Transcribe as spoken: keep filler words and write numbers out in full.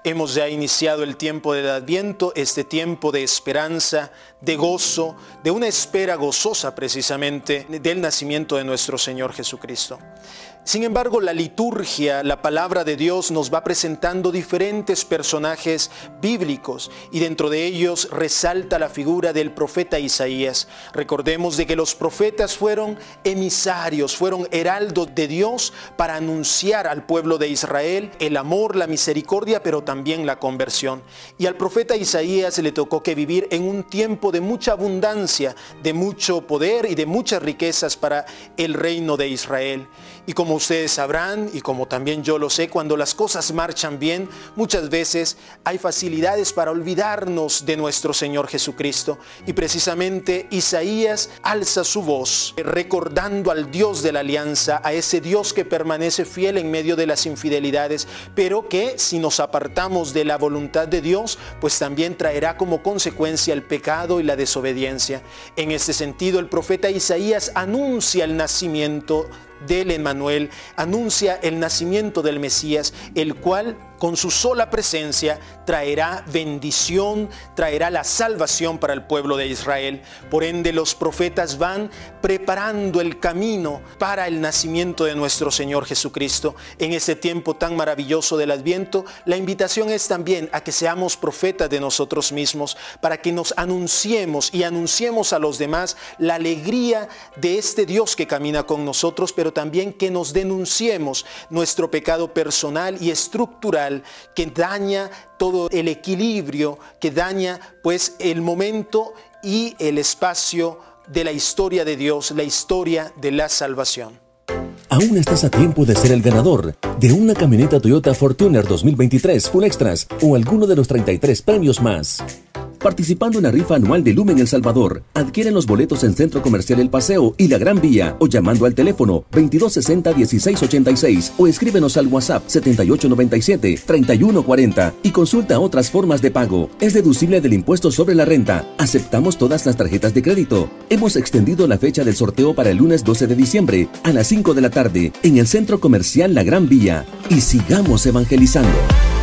Hemos ya iniciado el tiempo del Adviento, este tiempo de esperanza, de gozo, de una espera gozosa precisamente del nacimiento de nuestro Señor Jesucristo. Sin embargo, la liturgia, la palabra de Dios nos va presentando diferentes personajes bíblicos y dentro de ellos resalta la figura del profeta Isaías. Recordemos de que los profetas fueron emisarios, fueron heraldos de Dios para anunciar al pueblo de Israel el amor, la misericordia, pero también la conversión. Y al profeta Isaías le tocó que vivir en un tiempo de mucha abundancia, de mucho poder y de muchas riquezas para el reino de Israel. Y como ustedes sabrán, y como también yo lo sé, cuando las cosas marchan bien, muchas veces hay facilidades para olvidarnos de nuestro Señor Jesucristo. Y precisamente Isaías alza su voz, recordando al Dios de la alianza, a ese Dios que permanece fiel en medio de las infidelidades, pero que si nos apartamos de la voluntad de Dios, pues también traerá como consecuencia el pecado y la desobediencia. En este sentido, el profeta Isaías anuncia el nacimiento del Emmanuel, anuncia el nacimiento del Mesías, el cual con su sola presencia traerá bendición, traerá la salvación para el pueblo de Israel. Por ende, los profetas van preparando el camino para el nacimiento de nuestro Señor Jesucristo. En este tiempo tan maravilloso del Adviento, la invitación es también a que seamos profetas de nosotros mismos, para que nos anunciemos y anunciemos a los demás la alegría de este Dios que camina con nosotros, pero también que nos denunciemos nuestro pecado personal y estructural que daña todo el equilibrio, que daña pues el momento y el espacio de la historia de Dios, la historia de la salvación. Aún estás a tiempo de ser el ganador de una camioneta Toyota Fortuner dos mil veintitrés Full Extras o alguno de los treinta y tres premios más. Participando en la rifa anual de Lumen El Salvador, adquieren los boletos en Centro Comercial El Paseo y La Gran Vía o llamando al teléfono veintidós sesenta, dieciséis ochenta y seis o escríbenos al WhatsApp setenta y ocho noventa y siete, treinta y uno cuarenta y consulta otras formas de pago. Es deducible del impuesto sobre la renta. Aceptamos todas las tarjetas de crédito. Hemos extendido la fecha del sorteo para el lunes doce de diciembre a las cinco de la tarde en el Centro Comercial La Gran Vía. Y sigamos evangelizando.